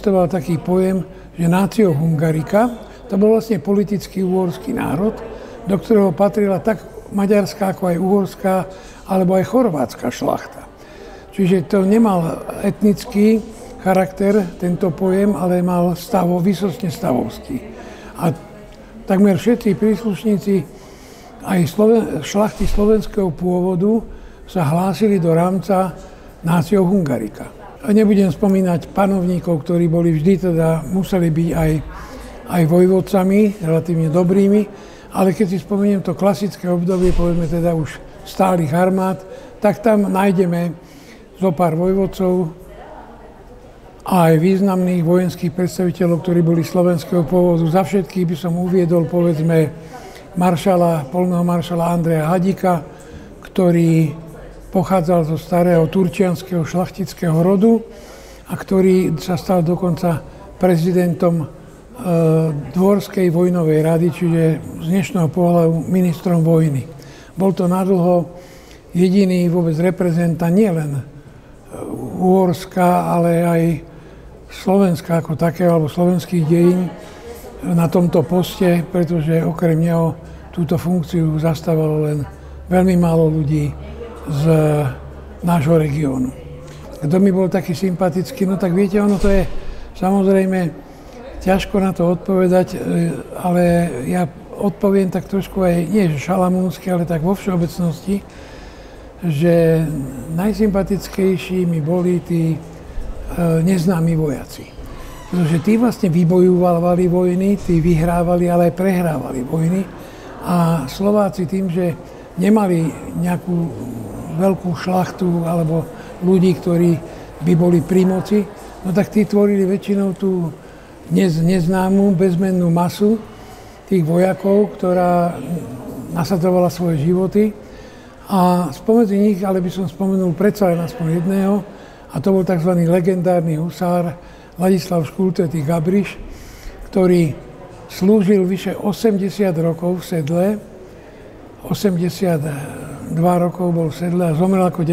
existoval taký pojem, že Natio Hungarica, to bol vlastne politický uhorský národ, do ktorého patrila tak maďarská, ako aj uhorská, alebo aj chorvátska šlachta. Čiže to nemal etnický charakter, tento pojem, ale mal vysostne stavovský. A takmer všetci príslušníci aj šlachty slovenského pôvodu sa hlásili do rámca Natio Hungarica. A nebudem spomínať panovníkov, ktorí boli vždy, teda museli byť aj vojvodcami, relatívne dobrými, ale keď si spomeniem to klasické obdobie, povedzme teda už stálych armád, tak tam nájdeme zo pár vojvodcov a aj významných vojenských predstaviteľov, ktorí boli slovenského pôvodu. Za všetkých by som uviedol, povedzme, polného maršala Andreja Hadika, ktorý pochádzal zo starého turčianskeho šlachtického rodu a ktorý sa stal dokonca prezidentom Dvorskej vojnovej rady, čiže z dnešného pohľadu ministrom vojny. Bol to nadlho jediný vôbec reprezentant nielen Uhorska, ale aj Slovenska ako takého, alebo slovenských dejín na tomto poste, pretože okrem neho túto funkciu zastávalo len veľmi málo ľudí z nášho regiónu. Kto mi bol taký sympatický, no tak viete, ono to je samozrejme ťažko na to odpovedať, ale ja odpoviem tak trošku aj, nie že šalamúnsky, ale tak vo všeobecnosti, že najsympatickejší mi boli tí neznámi vojaci. Pretože tí vlastne vybojúvali vojny, tí vyhrávali, ale aj prehrávali vojny. A Slováci tým, že nemali nejakú veľkú šlachtu alebo ľudí, ktorí by boli pri moci, no tak tí tvorili väčšinou tú neznámu, bezmennú masu tých vojakov, ktorá nasadzovala svoje životy. A spomedzi nich, ale by som spomenul predsa len aspoň jedného, a to bol tzv. Legendárny husár Ladislav Škultetý Gabriš, ktorý slúžil vyše 80 rokov v sedle, 82 rokov bol v sedle a zomrel ako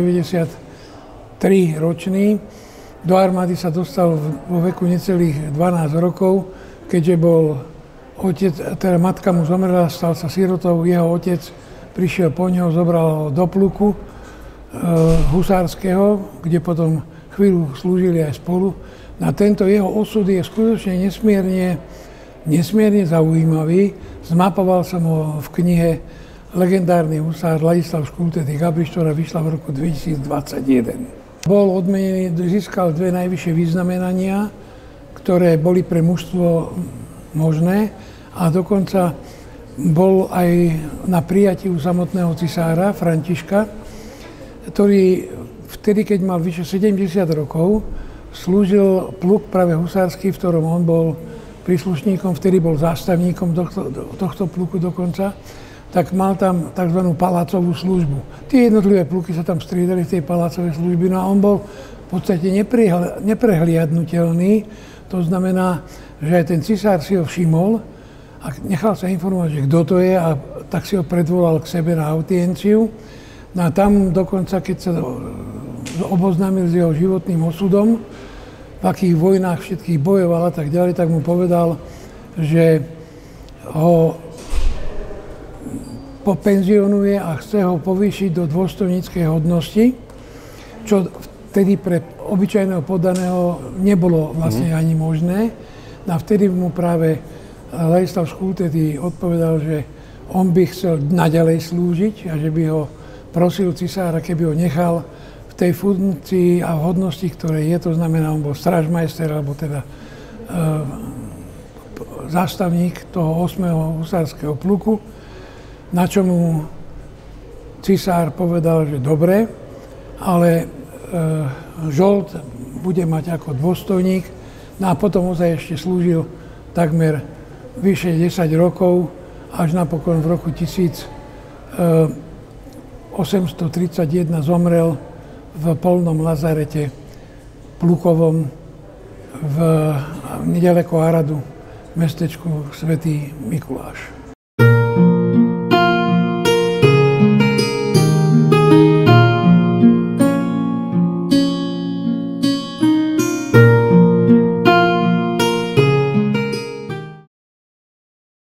93 ročný. Do armády sa dostal vo veku necelých 12 rokov, keďže bol otec, teda matka mu zomrela, stal sa sirotou, jeho otec prišiel po ňoho, zobral ho do pluku husárskeho, kde potom chvíľu slúžili aj spolu. Na tento jeho osud je skutočne nesmierne zaujímavý. Zmapoval som ho v knihe Legendárny husár Ladislav Škultetý Gabriš, ktorá vyšla v roku 2021. Bol odmenený, získal 2 najvyššie vyznamenania, ktoré boli pre mužstvo možné a dokonca bol aj na prijatí u samotného cisára Františka, ktorý vtedy, keď mal vyše 70 rokov, slúžil pluk práve husársky, v ktorom on bol príslušníkom, vtedy bol zástavníkom tohto pluku dokonca, tak mal tam tzv. Palácovú službu. Tie jednotlivé pluky sa tam striedali v tej palácovej služby, no a on bol v podstate neprehliadnutelný. To znamená, že aj ten cisár si ho všimol a nechal sa informovať, že kto to je, a tak si ho predvolal k sebe na audienciu. No a tam dokonca, keď sa oboznámil s jeho životným osudom, v akých vojnách všetkých bojoval a tak ďalej, tak mu povedal, že ho popenzionuje a chce ho povýšiť do dôstojníckej hodnosti, čo vtedy pre obyčajného poddaného nebolo vlastne ani možné. A vtedy mu práve Ladislav Škultetý odpovedal, že on by chcel naďalej slúžiť a že by ho prosil cisára, keby ho nechal v tej funkcii a hodnosti, ktoré je, to znamená, on bol strážmajster, alebo teda zástavník toho 8. husárskeho pluku, na čo mu cisár povedal, že dobre, ale žolt bude mať ako dôstojník. No a potom ozaj ešte slúžil takmer vyše 10 rokov, až napokon v roku 1831 zomrel v polnom lazarete plukovom nedaleko Aradu, v mestečku Svätý Mikuláš.